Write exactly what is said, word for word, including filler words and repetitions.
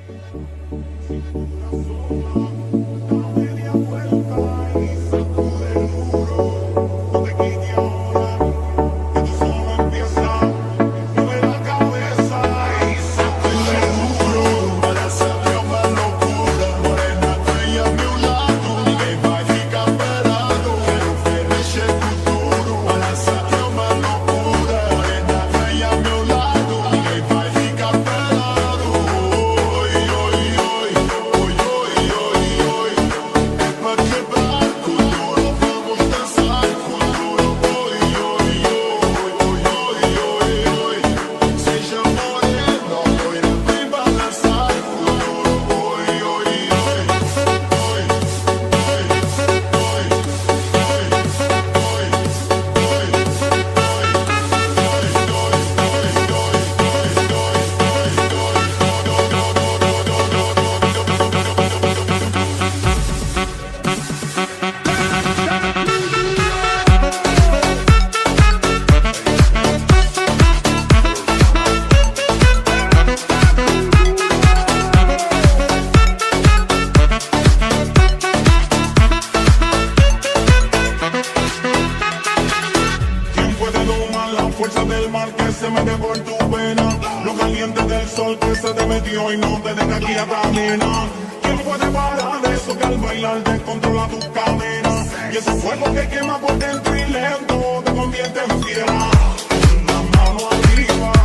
fuerza del mar que se mete por tu vena, lo caliente del sol que se te metió y no te deja aquí a caminar. ¿Quién puede parar eso que al bailar descontrola tus cadenas? Y ese fuego que quema por dentro y lento te convierte en fiera. La mano arriba.